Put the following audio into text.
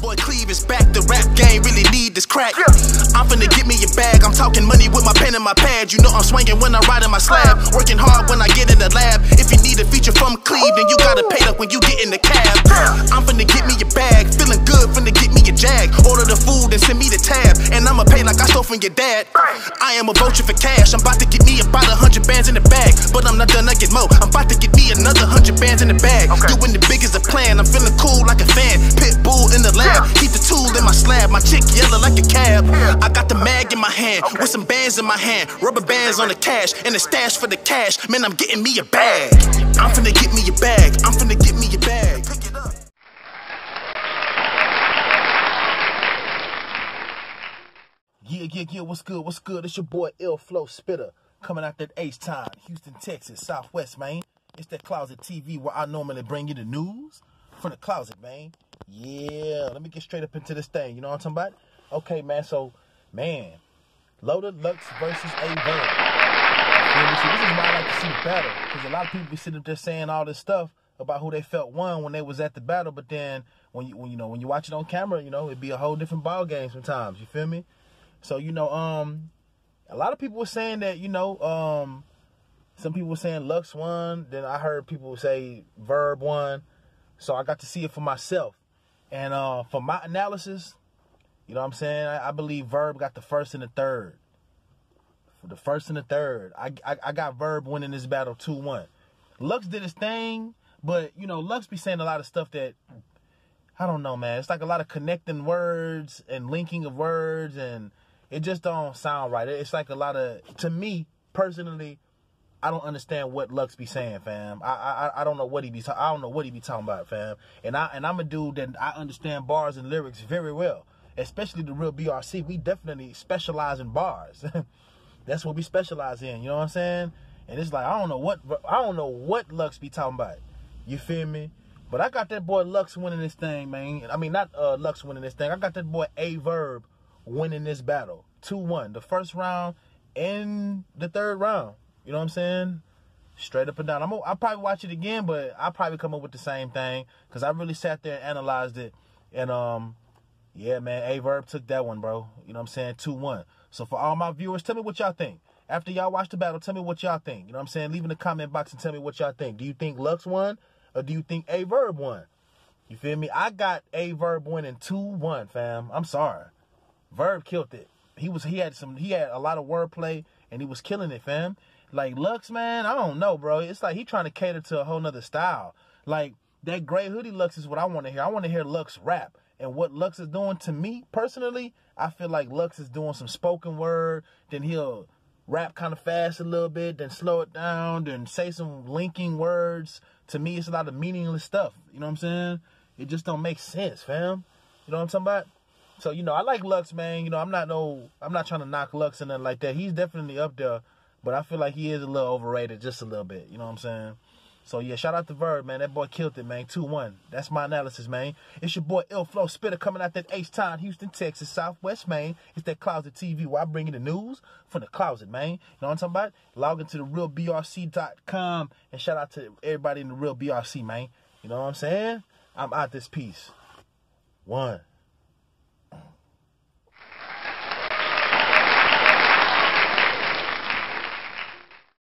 boy Cleve is back. The rap game really need this crack. I'm finna get me a bag. I'm talking money with my pen and my pad. You know I'm swinging when I ride in my slab. Working hard when I get in the lab. If you need a feature from Cleve, then you gotta pay up when you get in the cab. I'm finna get me a bag. Feeling good, finna get me a jag. Order the food and send me the tab. And I'ma pay like I stole from your dad. I am a vulture for cash. I'm about to get me about 100 bands in the bag. But I'm not done, I get more. I'm about to get me another 100 bands in the bag. Doing the big as a plan. I'm feeling cool like a fan. Pit bull in the lab. Keep the tool in my slab. My chick yellow like a cab. I got the mag in my hand with some bands in my hand. Rubber bands on the cash and a stash for the cash. Man, I'm getting me a bag. I'm finna get me a bag. I'm finna get me a bag. Pick it up. Yeah, what's good? What's good? It's your boy Ill Flow Spitter coming out that H-Town, Houston, Texas, Southwest, man. It's that Closet TV where I normally bring you the news from the closet, man. Yeah, let me get straight up into this thing. You know what I'm talking about? Okay, man, so, man, Loaded Lux versus A Verb. See, this is why I like to see the battle, because a lot of people be sitting up there saying all this stuff about who they felt won when they was at the battle, but then when you watch it on camera, it'd be a whole different ball game sometimes. You feel me? So, a lot of people were saying that, some people were saying Lux won. Then I heard people say Verb won. So I got to see it for myself. And for my analysis, you know what I'm saying? I believe Verb got the first and the third. For the first and the third. I got Verb winning this battle 2-1. Lux did his thing, but, Lux be saying a lot of stuff that, I don't know, man. It's like a lot of connecting words and linking of words, and it just don't sound right. It's like a lot of, to me, personally, I don't understand what Lux be saying, fam. I don't know what he be talking about, fam. And I'm a dude that I understand bars and lyrics very well, especially the real BRC. We definitely specialize in bars. That's what we specialize in. You know what I'm saying? And it's like I don't know what Lux be talking about. You feel me? But I got that boy Lux winning this thing, man. I mean, not Lux winning this thing. I got that boy A Verb winning this battle 2-1. The first round and the third round. You know what I'm saying? Straight up and down. I'll probably watch it again, but I'll probably come up with the same thing because I really sat there and analyzed it. And, yeah, man, A Verb took that one, bro. You know what I'm saying? 2-1. So for all my viewers, tell me what y'all think. After y'all watch the battle, tell me what y'all think. You know what I'm saying? Leave in the comment box and tell me what y'all think. Do you think Lux won or do you think A Verb won? You feel me? I got A Verb winning 2-1, fam. I'm sorry. Verb killed it. He had a lot of wordplay and he was killing it, fam. Like Lux, man, I don't know, bro. It's like he trying to cater to a whole nother style. Like that gray hoodie Lux is what I want to hear. I want to hear Lux rap. And what Lux is doing to me personally, I feel like Lux is doing some spoken word. Then he'll rap kind of fast a little bit, then slow it down, then say some linking words. To me, it's a lot of meaningless stuff. You know what I'm saying? It just don't make sense, fam. You know what I'm talking about? So, I like Lux, man. I'm not trying to knock Lux and nothing like that. He's definitely up there, but I feel like he is a little overrated just a little bit. You know what I'm saying? So, yeah, shout out to Verb, man. That boy killed it, man. 2-1. That's my analysis, man. It's your boy Ill Flow Spitter coming out that H-Town, Houston, Texas, Southwest, man. It's that Closet TV where I bring you the news from the closet, man. You know what I'm talking about? Log into therealbrc.com and shout out to everybody in the Real BRC, man. You know what I'm saying? I'm out this piece. 1.